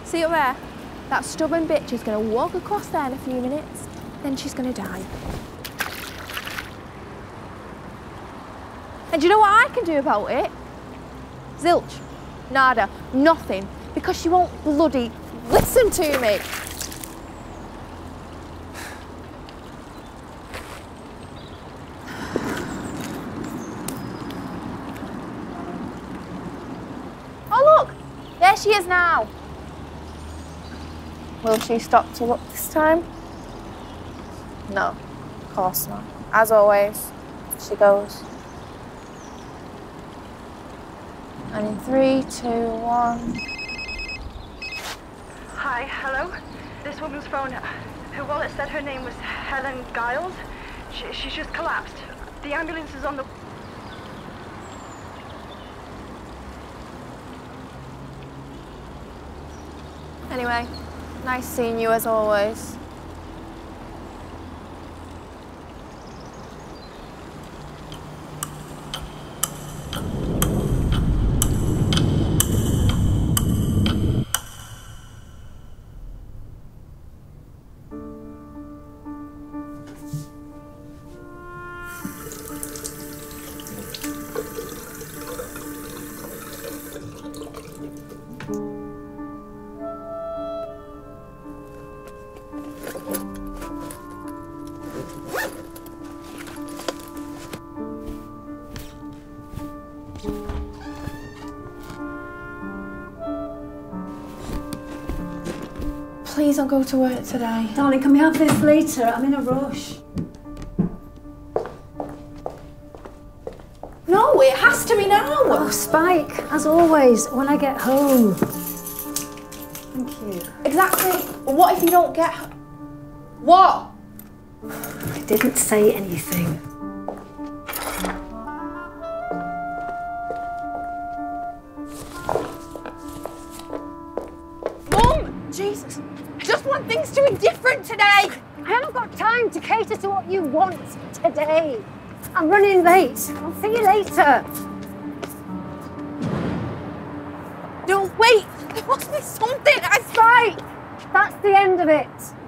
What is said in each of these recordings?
See up there? That stubborn bitch is going to walk across there in a few minutes, then she's going to die. And do you know what I can do about it? Zilch. Nada. Nothing. Because she won't bloody listen to me. Oh look! There she is now. Will she stop to look this time? No, of course not. As always, she goes. And in 3, 2, 1. Hi, hello. This woman's phone. Her wallet said her name was Helen Giles. She's just collapsed. The ambulance is on the... Anyway, nice seeing you as always. Please don't go to work today. Darling, can we have this later? I'm in a rush. No, it has to be now. Oh, Spike, as always, when I get home. Thank you. Exactly. But what if you don't get... What? I didn't say anything. Mum! Jesus. I just want things to be different today. I haven't got time to cater to what you want today. I'm running late. I'll see you later. No, wait. There must be something. Spike! That's the end of it.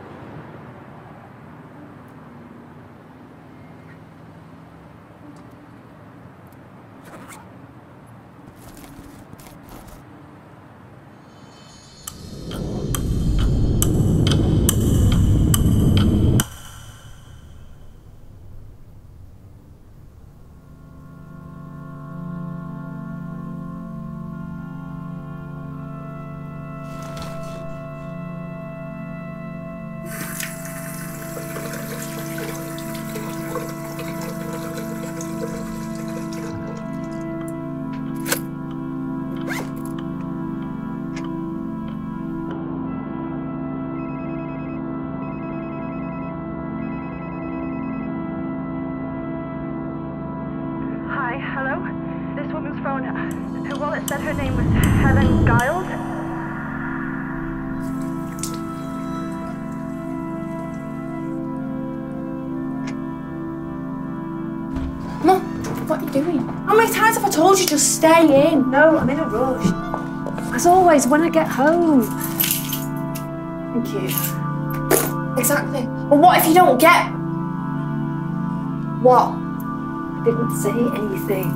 Her wallet said her name was Helen Giles. Mum, what are you doing? How many times have I told you to stay in? No, I'm in a rush. As always, when I get home. Thank you. Exactly. But what if you don't get... What? I didn't say anything.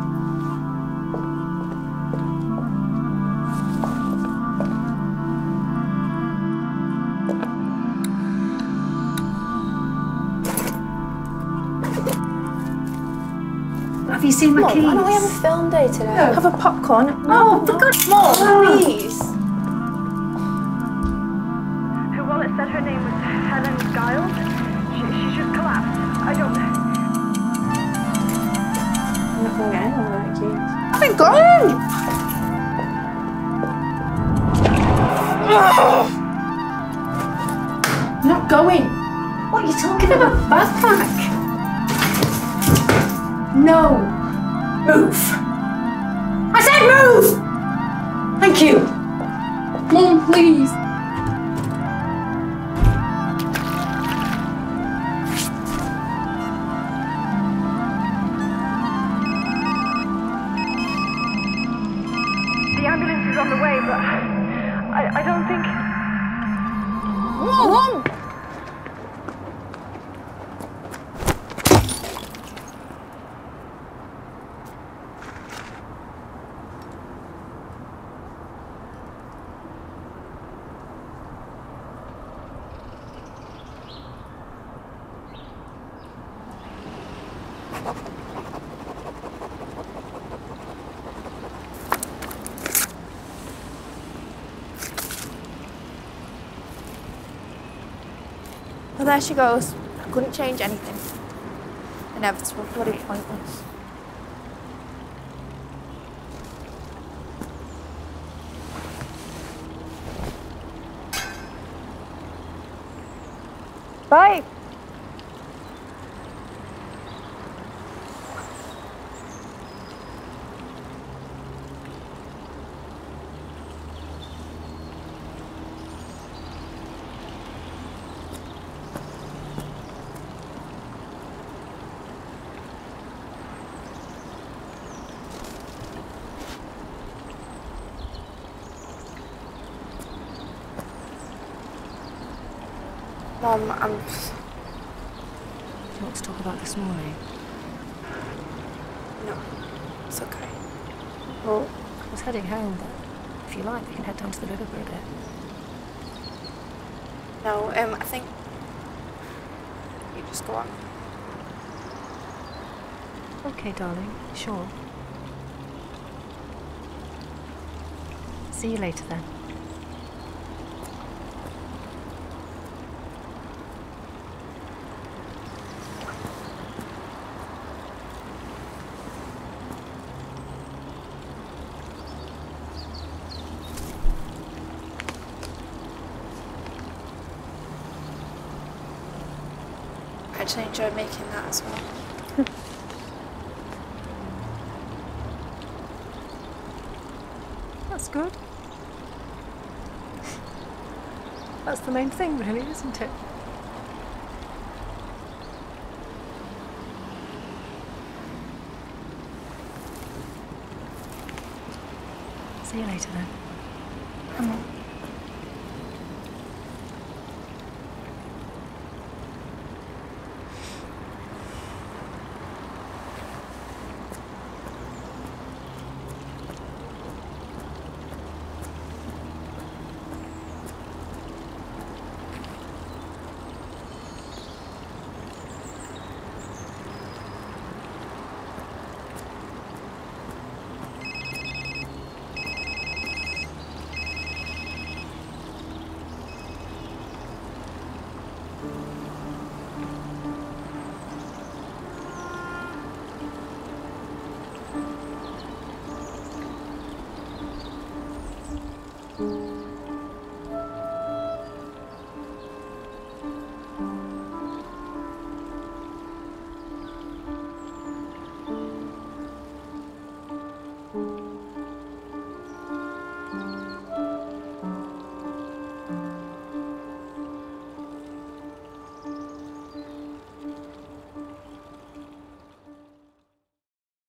Have you seen my keys? Why don't we have a film day today? No. Have a popcorn? No, for God's Mom, sake. please. Her wallet said her name was Helen Giles. She's just collapsed. I don't... I'm not going to get anyone with that keys. I've been gone! You're not going. What are you talking about? Backpack? No. Move. I said move! Thank you. Mum, please. The ambulance is on the way, but I don't think... there she goes. I couldn't change anything. Inevitable, bloody pointless. Bye. Mom, Do you want to talk about this morning? No, it's okay. Well, I was heading home, but if you like, we can head down to the river for a bit. No, I think you just go on. Okay, darling, sure. See you later then. I actually enjoyed making that as well. That's good. That's the main thing, really, isn't it? See you later then. Come on.